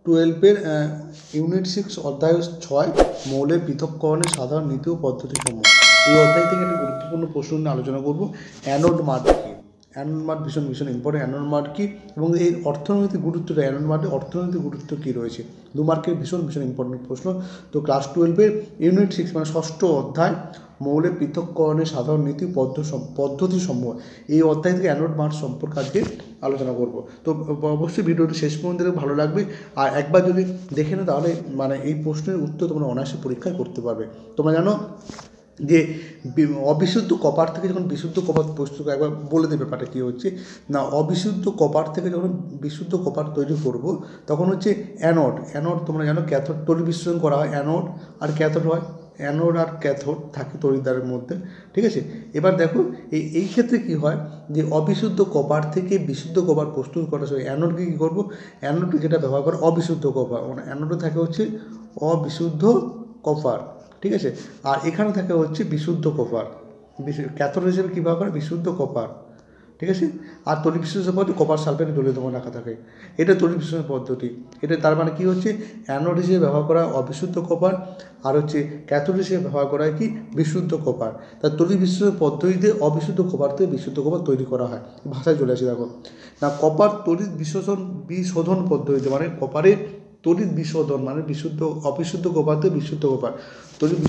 12-এর unit 6 অধ্যায় 6 মৌলের পৃথককরণের সাধারণ নীতি ও পদ্ধতিসমূহ। এই অধ্যায় থেকে একটা গুরুত্বপূর্ণ প্রশ্ন নিয়ে আলোচনা করব। অ্যানোড মাড কী? অ্যানোড মাড ভীষণ ইম্পর্টেন্ট। অ্যানোড মাড কী এবং এর অর্থনৈতিক গুরুত্বটা, অ্যানোড মাডের অর্থনৈতিক গুরুত্ব কী রয়েছে, 2 মার্কের ভীষণ ইম্পর্টেন্ট প্রশ্ন। তো ক্লাস 12-এর ইউনিট 6 মানে 6ষ্ঠ অধ্যায় মৌলের পৃথককরণের সাধারণ নীতি পদ্ধতিসমূহ, এই অধ্যায় থেকে অ্যানোড মাড সম্পর্কে আজকে আলোচনা করব। তো অবশ্যই ভিডিওটি শেষ পর্যন্ত দেখলে ভালো লাগবে, আর একবার যদি দেখে নাও তাহলে মানে এই প্রশ্নের উত্তর তোমরা অনায়াসে পরীক্ষায় করতে পারবে। তোমরা জানো যে অবিশুদ্ধ কপার থেকে যখন বিশুদ্ধ কপার প্রস্তুত, একবার বলে দেবে ব্যাপারটা কী হচ্ছে না, অবিশুদ্ধ কপার থেকে যখন বিশুদ্ধ কপার তৈরি করব তখন হচ্ছে অ্যানোড তোমরা জানো ক্যাথোড তড়িৎ বিশ্লেষণ করা হয়, অ্যানোড আর ক্যাথোড হয়, অ্যানোড আর ক্যাথোড থাকে তড়িৎদ্বারের মধ্যে, ঠিক আছে। এবার দেখো এই ক্ষেত্রে কী হয় যে অবিশুদ্ধ কপার থেকে বিশুদ্ধ কপার প্রস্তুত করার সময় অ্যানোডকে কী করবো, অ্যানোডকে যেটা ব্যবহার করে অবিশুদ্ধ কপার, মানে অ্যানোডে থাকে হচ্ছে অবিশুদ্ধ কপার, ঠিক আছে। আর এখানে থাকে হচ্ছে বিশুদ্ধ কপার, ক্যাথোড হিসেবে কী ব্যবহার করে বিশুদ্ধ কপার, ঠিক আছে। আর তড়িৎ বিশ্লেষণ পদ্ধতি কপার সালফেট জলীয় দ্রবণ রাখা থাকে, এটা তড়িৎ বিশ্লেষণ পদ্ধতি। এটা তার মানে কী হচ্ছে, অ্যানোড হিসেবে ব্যবহার করা অবিশুদ্ধ কপার, আর হচ্ছে ক্যাথোড হিসেবে ব্যবহার করা কি বিশুদ্ধ কপার। তার তড়িৎ বিশ্লেষণ পদ্ধতিতে অবিশুদ্ধ কপার থেকে বিশুদ্ধ কপার তৈরি করা হয়। ভাষায় চলে আসি দেখো না, কপার তড়িৎ বিশোধন পদ্ধতিতে, মানে কপারের তড়িৎ বিশোধন মানে অবিশুদ্ধ কপার থেকে বিশুদ্ধ কপার তড়িৎ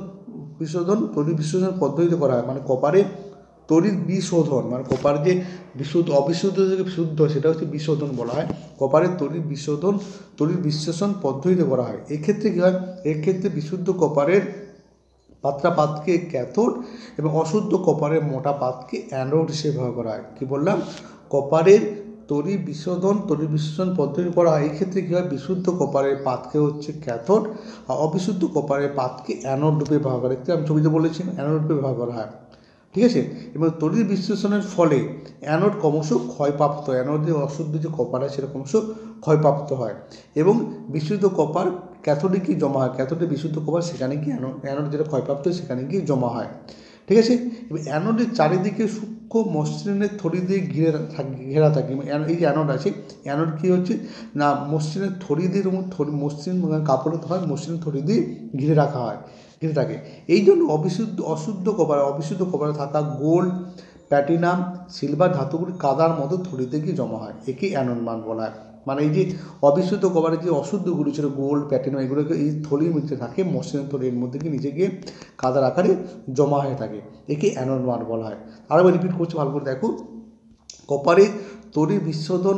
বিশোধন পদ্ধতিতে করা হয়। মানে কপারের তড়িৎ বিশোধন মানে কপার যে অবিশুদ্ধ থেকে শুদ্ধ সেটা হচ্ছে বিশোধন বলা হয়। কপারের তড়িৎ বিশ্লেষণ পদ্ধতিতে করা হয়। এক্ষেত্রে কী হয়, এক্ষেত্রে বিশুদ্ধ কপারের পাতলা পাতকে ক্যাথোড এবং অশুদ্ধ কপারের মোটা পাতকে অ্যানোড হিসেবে ব্যবহার করা হয়। কী বললাম, কপারের তড়িৎ বিশ্লেষণ পদ্ধতি করা হয়। এক্ষেত্রে কী হয়, বিশুদ্ধ কপারের পাতকে হচ্ছে ক্যাথোড আর অবিশুদ্ধ কপারের পাতকে অ্যানোড রূপে ব্যবহার করা হয়। আমি ছবিতে বলেছি অ্যানোড রূপে ব্যবহার করা হয়, ঠিক আছে। এবং তড়িৎ বিশ্লেষণের ফলে অ্যানোড ক্রমশ ক্ষয়প্রাপ্ত, অ্যানোডে অশুদ্ধ যে কপার আছে সেটা ক্রমশ ক্ষয়প্রাপ্ত হয় এবং বিশুদ্ধ কপার ক্যাথোডে কি জমা হয়, ক্যাথোডে বিশুদ্ধ কপার সেখানে কি অ্যানোড যেটা ক্ষয়প্রাপ্ত হয় সেখানে গিয়ে জমা হয়, ঠিক আছে। এবং অ্যানোডের চারিদিকে সূক্ষ্ম মসৃণের থলি দিয়ে ঘেরা থাকে। এই যে অ্যানোড আছে, অ্যানোড কী হচ্ছে না মসৃণের থলি দিয়ে, মসৃণ কাপড়ে হয়, মসৃণ থলি দিয়ে ঘিরে রাখা হয়, ঘিরে থাকে। এই জন্য অশুদ্ধ কপারে থাকা গোল্ড, প্ল্যাটিনাম, সিলভার ধাতুগুলি কাদার মতো থলিতে গিয়ে জমা হয়, একে অ্যানোড মান বলা হয়। মানে এই যে অবিশুদ্ধ কপারে যে অশুদ্ধগুলি ছিল গোল্ড, প্ল্যাটিনাম, এগুলোকে এই থলির মধ্যে থাকে, মসৃণ থলির মধ্যে গিয়ে নিচে গিয়ে কাদার আকারে জমা হয়ে থাকে, একে অ্যানোড মান বলা হয়। আরও রিপিট করছি ভালো করে দেখো, কপারে তড়িৎ বিশ্লেষণ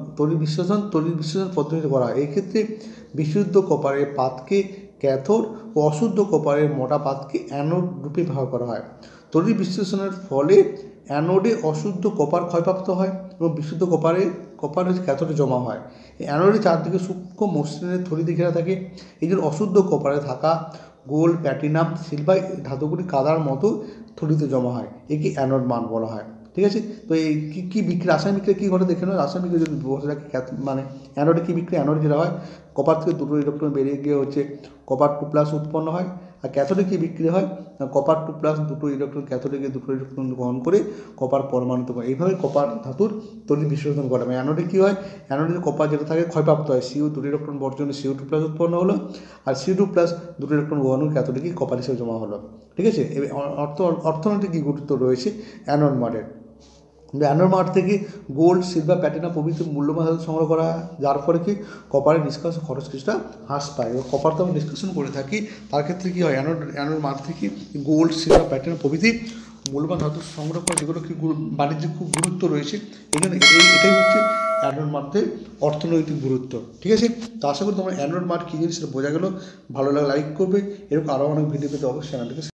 পদ্ধতিতে করা হয়। এক্ষেত্রে বিশুদ্ধ কপারের পাতকে ক্যাথোড ও অশুদ্ধ কপারের মোটা পাতকে অ্যানোড রূপে ব্যবহার করা হয়। তড়িৎ বিশ্লেষণের ফলে অ্যানোডে অশুদ্ধ কপার ক্ষয়প্রাপ্ত হয় এবং বিশুদ্ধ কপার হচ্ছে ক্যাথোডে জমা হয়। অ্যানোডের চারদিকে সূক্ষ্ম মসৃণের থলিতে ঘেরা থাকে। এই জন্য অশুদ্ধ কপারে থাকা গোল্ড, প্ল্যাটিনাম, সিলভার ধাতুগুলি কাদার মতো থলিতে জমা হয়, একে অ্যানোড মান বলা হয়, ঠিক আছে। তো এই কী বিক্রি, রাসায়নিক বিক্রিয়া কী ঘটে দেখে নাও। রাসায়নিক বিক্রিয়া যদি বসে থাকে মানে অ্যানোডে কী বিক্রিয়া, অ্যানোডে যেটা হয় কপার থেকে দুটো ইলেকট্রন বেরিয়ে গিয়ে হচ্ছে কপার 2+ উৎপন্ন হয়। আর ক্যাথোডে কী বিক্রি হয় না কপার 2+ দুটো ইলেকট্রন ক্যাথোডে গিয়ে দুটো ইলেকট্রন গ্রহণ করে কপার পরমাণুতে করে, এইভাবে কপার ধাতুর তড়িৎ বিশ্লেষণ করে। অ্যানোডে কী হয়, অ্যানোডে কপার যেটা থাকে ক্ষয়প্রাপ্ত হয়, দুটো ইলেকট্রন বর্জনে CO2+ উৎপন্ন হলো আর CO2+ দুটো ইলেকট্রন গ্রহণ করে ক্যাথোডে গিয়ে কপার হিসেবে জমা হলো, ঠিক আছে। অর্থনৈতিক কী গুরুত্ব রয়েছে অ্যানোড মাডের। অ্যানোড মাড থেকে গোল্ড, সিলভার, প্ল্যাটিনাম প্রভৃতি মূল্যবান ধাতু সংগ্রহ করা হয়, যার ফলে কি কপারের নিষ্কাশন খরচ কিছুটা হ্রাস পায়। এবার কপার তো আমরা নিষ্কাশন করে থাকি, তার ক্ষেত্রে কী হয় অ্যানোড মাড থেকে গোল্ড, সিলভার, প্ল্যাটিনাম প্রভৃতি মূল্যবান ধাতু সংগ্রহ করা, যেগুলো কি বাণিজ্যিক খুব গুরুত্ব রয়েছে। এখানে এটাই হচ্ছে অ্যানোড মাডের অর্থনৈতিক গুরুত্ব, ঠিক আছে। তো আশা করি তোমরা অ্যানোড মাড কী জিনিস সেটা বোঝা গেল। ভালো লাগলে লাইক করবে, এরকম আরও অনেক ভিডিও পেতে অবশ্যই চ্যানেলটিকে